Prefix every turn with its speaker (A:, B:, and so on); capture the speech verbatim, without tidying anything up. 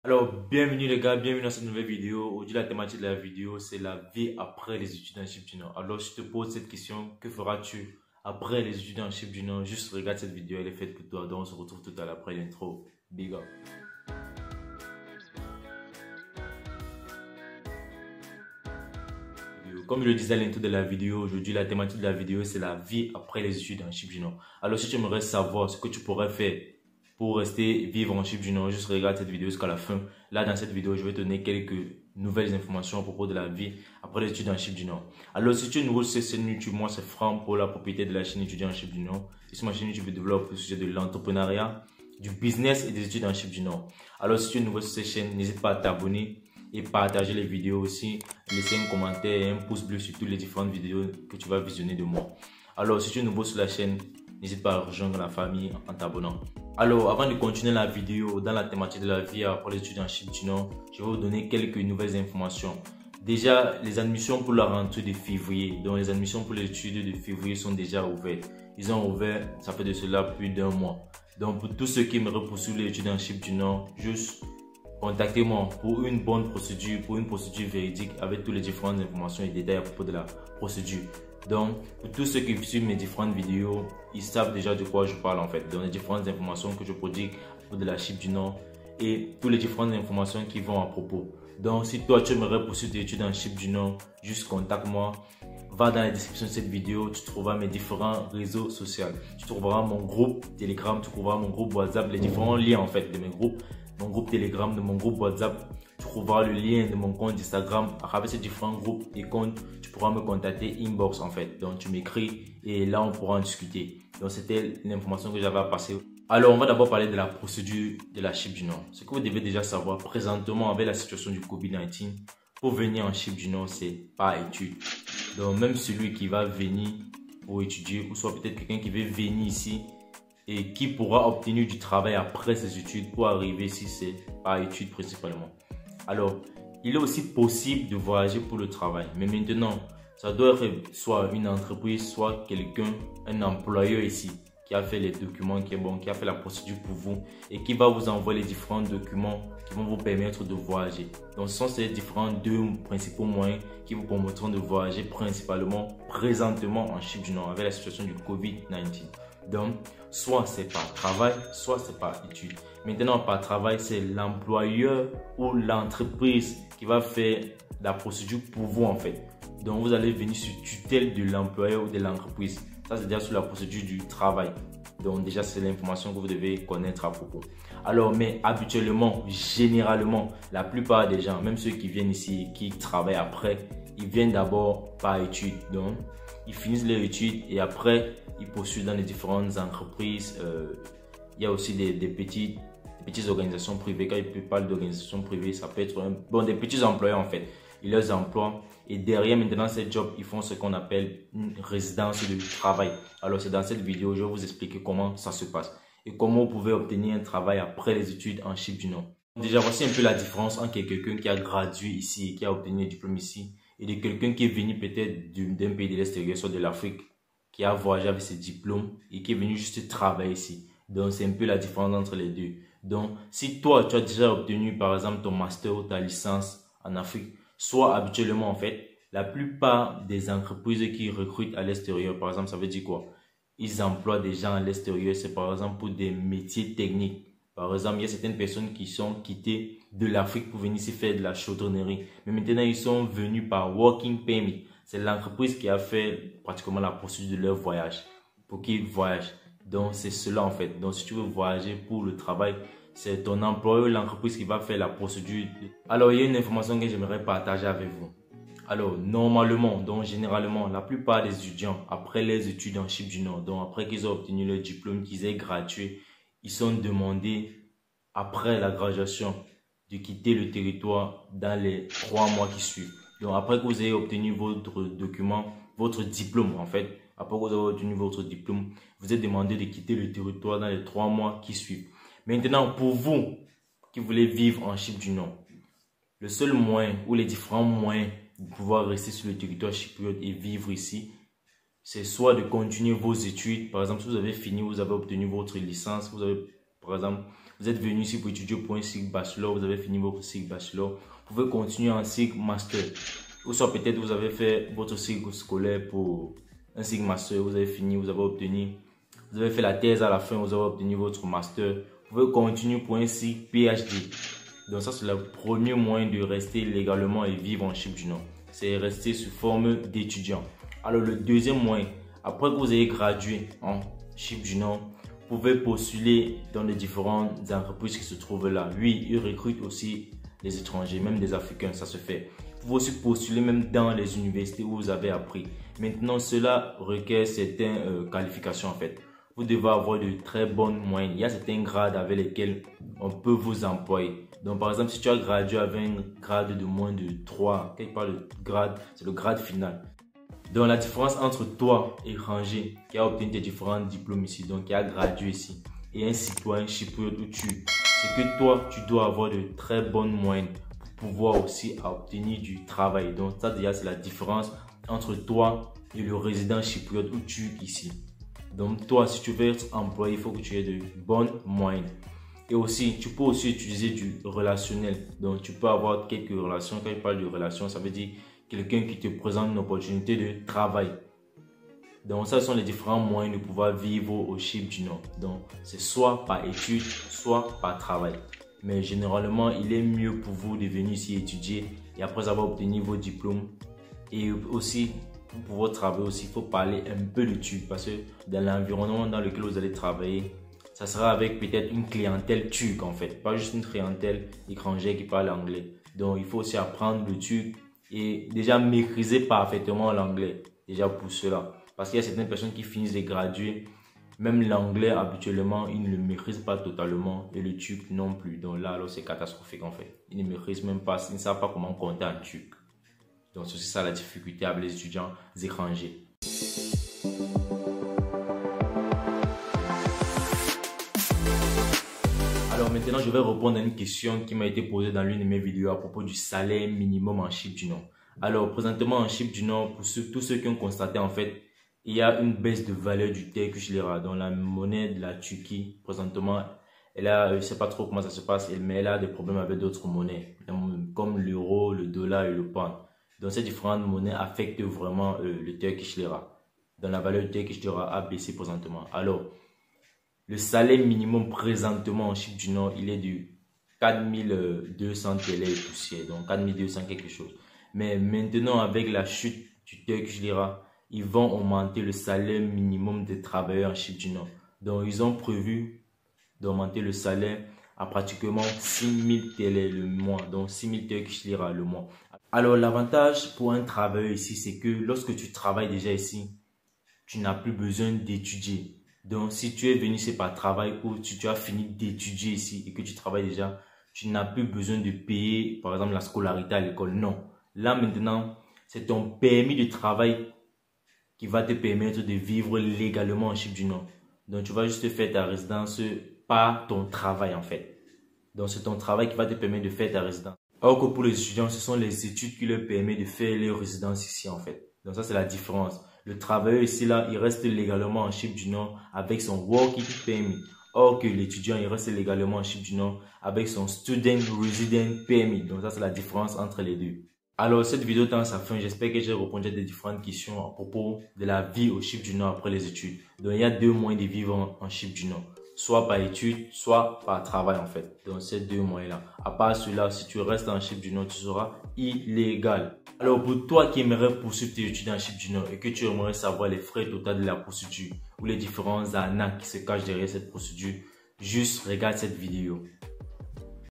A: Alors, bienvenue les gars, bienvenue dans cette nouvelle vidéo. Aujourd'hui, la thématique de la vidéo, c'est la vie après les études en Chypre du Nord. Alors, je te pose cette question, que feras-tu après les études en Chypre du Nord? Juste regarde cette vidéo, elle est faite pour toi. Donc, on se retrouve tout à l'heure après l'intro. Big up. Comme je le disais à l'intro de la vidéo, aujourd'hui, la thématique de la vidéo, c'est la vie après les études en Chypre du Nord. Alors, si tu aimerais savoir ce que tu pourrais faire pour rester vivre en Chypre du Nord, juste regarde cette vidéo jusqu'à la fin. Là, dans cette vidéo, je vais te donner quelques nouvelles informations à propos de la vie après les études en Chypre du Nord. Alors, si tu es nouveau sur cette chaîne YouTube, moi, c'est Franck pour la propriété de la chaîne étudiant en Chypre du Nord. Et sur ma chaîne YouTube, je développe le sujet de l'entrepreneuriat, du business et des études en Chypre du Nord. Alors, si tu es nouveau sur cette chaîne, n'hésite pas à t'abonner et partager les vidéos aussi. Laisser un commentaire et un pouce bleu sur toutes les différentes vidéos que tu vas visionner de moi. Alors, si tu es nouveau sur la chaîne, n'hésite pas à rejoindre la famille en t'abonnant. Alors, avant de continuer la vidéo dans la thématique de la vie après les études en Chypre du Nord, je vais vous donner quelques nouvelles informations. Déjà, les admissions pour la rentrée de février, donc les admissions pour les études de février sont déjà ouvertes. Ils ont ouvert, ça fait de cela plus d'un mois. Donc, pour tous ceux qui aimeraient poursuivre les études en Chypre du Nord, juste contactez-moi pour une bonne procédure, pour une procédure véridique avec toutes les différentes informations et détails à propos de la procédure. Donc, pour tous ceux qui suivent mes différentes vidéos, ils savent déjà de quoi je parle en fait. Donc, les différentes informations que je produis à propos de la Chypre du Nord et toutes les différentes informations qui vont à propos. Donc, si toi tu aimerais poursuivre tes études en Chypre du Nord, juste contacte-moi. Va dans la description de cette vidéo, tu trouveras mes différents réseaux sociaux. Tu trouveras mon groupe Telegram, tu trouveras mon groupe WhatsApp, les différents liens en fait de mes groupes. Mon groupe Telegram, de mon groupe WhatsApp, tu trouveras le lien de mon compte Instagram. À travers ces différents groupes et comptes, tu pourras me contacter inbox en fait. Donc tu m'écris et là on pourra en discuter. Donc c'était l'information que j'avais à passer. Alors on va d'abord parler de la procédure de la Chypre du Nord. Ce que vous devez déjà savoir présentement avec la situation du Covid dix-neuf, pour venir en Chypre du Nord, c'est par étude. Donc même celui qui va venir pour étudier ou soit peut-être quelqu'un qui veut venir ici et qui pourra obtenir du travail après ses études pour arriver ici, c'est par études principalement. Alors, il est aussi possible de voyager pour le travail. Mais maintenant, ça doit être soit une entreprise, soit quelqu'un, un employeur ici, qui a fait les documents, qui est bon, qui a fait la procédure pour vous et qui va vous envoyer les différents documents qui vont vous permettre de voyager. Donc, ce sont ces différents deux principaux moyens qui vous permettront de voyager principalement, présentement en Chypre du Nord avec la situation du Covid dix-neuf. Donc, soit c'est par travail, soit c'est par étude. Maintenant, par travail, c'est l'employeur ou l'entreprise qui va faire la procédure pour vous en fait. Donc, vous allez venir sur tutelle de l'employeur ou de l'entreprise. Ça, c'est déjà sur la procédure du travail. Donc, déjà, c'est l'information que vous devez connaître à propos. Alors, mais habituellement, généralement, la plupart des gens, même ceux qui viennent ici, qui travaillent après, ils viennent d'abord par étude. Donc, ils finissent leurs études et après, ils poursuivent dans les différentes entreprises. Euh, il y a aussi des, des, petites, des petites organisations privées. Quand ils parlent d'organisations privées, ça peut être un, bon, des petits employeurs en fait. Ils les emploient et derrière maintenant ces jobs, ils font ce qu'on appelle une résidence de travail. Alors c'est dans cette vidéo, je vais vous expliquer comment ça se passe et comment vous pouvez obtenir un travail après les études en Chypre du Nord. Déjà, voici un peu la différence entre quelqu'un qui a gradué ici, qui a obtenu un diplôme ici, et de quelqu'un qui est venu peut-être d'un pays de l'extérieur, soit de l'Afrique, qui a voyagé avec ses diplômes et qui est venu juste travailler ici. Donc, c'est un peu la différence entre les deux. Donc, si toi, tu as déjà obtenu, par exemple, ton master ou ta licence en Afrique, soit habituellement, en fait, la plupart des entreprises qui recrutent à l'extérieur, par exemple, ça veut dire quoi? Ils emploient des gens à l'extérieur, c'est par exemple pour des métiers techniques. Par exemple, il y a certaines personnes qui sont quittées de l'Afrique pour venir ici faire de la chaudronnerie. Mais maintenant, ils sont venus par Working Permit. C'est l'entreprise qui a fait pratiquement la procédure de leur voyage pour qu'ils voyagent. Donc, c'est cela en fait. Donc, si tu veux voyager pour le travail, c'est ton employeur, l'entreprise qui va faire la procédure. Alors, il y a une information que j'aimerais partager avec vous. Alors, normalement, donc généralement, la plupart des étudiants, après les études en Chypre du Nord, donc après qu'ils ont obtenu leur diplôme, qu'ils aient gradué, ils sont demandés, après la graduation, de quitter le territoire dans les trois mois qui suivent. Donc, après que vous ayez obtenu votre document, votre diplôme, en fait, après que vous avez obtenu votre diplôme, vous êtes demandé de quitter le territoire dans les trois mois qui suivent. Maintenant, pour vous qui voulez vivre en Chypre du Nord, le seul moyen ou les différents moyens de pouvoir rester sur le territoire chypriote et vivre ici, c'est soit de continuer vos études. Par exemple, si vous avez fini, vous avez obtenu votre licence, vous avez, par exemple, vous êtes venu ici pour étudier pour un cycle bachelor, vous avez fini votre cycle bachelor, vous pouvez continuer en cycle master. Ou soit peut-être vous avez fait votre cycle scolaire pour un cycle master, vous avez fini, vous avez obtenu, vous avez fait la thèse à la fin, vous avez obtenu votre master. Vous pouvez continuer pour un cycle P H D. Donc ça, c'est le premier moyen de rester légalement et vivre en Chypre du Nord. C'est rester sous forme d'étudiant. Alors le deuxième moyen, après que vous ayez gradué en Chypre du Nord, vous pouvez postuler dans les différentes entreprises qui se trouvent là. Oui, ils recrutent aussi les étrangers, même des Africains, ça se fait. Vous pouvez aussi postuler même dans les universités où vous avez appris. Maintenant, cela requiert certaines euh, qualifications en fait. Vous devez avoir de très bonnes moyennes. Il y a certains grades avec lesquels on peut vous employer. Donc par exemple, si tu as gradué avec un grade de moins de trois, quelque part le grade, c'est le grade final. Donc la différence entre toi, étranger, qui a obtenu tes différents diplômes ici, donc qui a gradué ici, et un citoyen chypriote où tu, c'est que toi, tu dois avoir de très bonnes moyennes pour pouvoir aussi obtenir du travail. Donc ça déjà, c'est la différence entre toi et le résident chypriote où tu es ici. Donc toi, si tu veux être employé, il faut que tu aies de bonnes moyennes. Et aussi, tu peux aussi utiliser du relationnel. Donc tu peux avoir quelques relations. Quand je parle de relations, ça veut dire quelqu'un qui te présente une opportunité de travail. Donc ça, ce sont les différents moyens de pouvoir vivre au Chypre du Nord. Donc c'est soit par études, soit par travail. Mais généralement, il est mieux pour vous de venir ici étudier et après avoir obtenu vos diplômes. Et aussi, pour pouvoir travailler aussi, il faut parler un peu de turc parce que dans l'environnement dans lequel vous allez travailler, ça sera avec peut-être une clientèle turque en fait, pas juste une clientèle étrangère qui parle anglais. Donc il faut aussi apprendre le turc et déjà maîtriser parfaitement l'anglais, déjà pour cela. Parce qu'il y a certaines personnes qui finissent de graduer, même l'anglais habituellement, ils ne le maîtrisent pas totalement et le turc non plus. Donc là, alors c'est catastrophique en fait. Ils ne maîtrisent même pas, ils ne savent pas comment compter en turc. Donc c'est ça la difficulté avec les étudiants étrangers. Alors maintenant, je vais répondre à une question qui m'a été posée dans l'une de mes vidéos à propos du salaire minimum en Chypre du Nord. Alors présentement en Chypre du Nord, pour ceux, tous ceux qui ont constaté en fait, il y a une baisse de valeur du Turkish Lira. Dans la monnaie de la Turquie, présentement, elle a, je ne sais pas trop comment ça se passe, mais elle a des problèmes avec d'autres monnaies, comme l'euro, le dollar et le pound. Donc ces différentes monnaies affectent vraiment euh, le Turkish Lira. Donc la valeur du Turkish Lira a baissé présentement. Alors, le salaire minimum présentement en Chypre du Nord, il est de quatre mille deux cents T L et poussière, donc quatre mille deux cents quelque chose. Mais maintenant, avec la chute du Turkish Lira, ils vont augmenter le salaire minimum des travailleurs en Chypre du Nord. Donc, ils ont prévu d'augmenter le salaire à pratiquement six mille T L le mois, donc six mille Turkish Lira le mois. Alors, l'avantage pour un travailleur ici, c'est que lorsque tu travailles déjà ici, tu n'as plus besoin d'étudier. Donc, si tu es venu ici par travail ou si tu as fini d'étudier ici et que tu travailles déjà, tu n'as plus besoin de payer, par exemple, la scolarité à l'école. Non. Là, maintenant, c'est ton permis de travail qui va te permettre de vivre légalement en Chypre du Nord. Donc, tu vas juste faire ta résidence par ton travail, en fait. Donc, c'est ton travail qui va te permettre de faire ta résidence. Or que pour les étudiants, ce sont les études qui leur permettent de faire leur résidence ici, en fait. Donc, ça, c'est la différence. Le travailleur ici, là, il reste légalement en Chypre du Nord avec son working permit. Or que l'étudiant, il reste légalement en Chypre du Nord avec son student resident permit. Donc, ça, c'est la différence entre les deux. Alors, cette vidéo tend à sa fin. J'espère que j'ai répondu à des différentes questions à propos de la vie au Chypre du Nord après les études. Donc, il y a deux moyens de vivre en, en Chypre du Nord. Soit par études, soit par travail en fait. Donc, ces deux moyens-là. À part cela, si tu restes en Chypre du Nord, tu seras illégal. Alors, pour toi qui aimerais poursuivre tes études en Chypre du Nord et que tu aimerais savoir les frais totaux de la procédure ou les différents arnaques qui se cachent derrière cette procédure, juste regarde cette vidéo.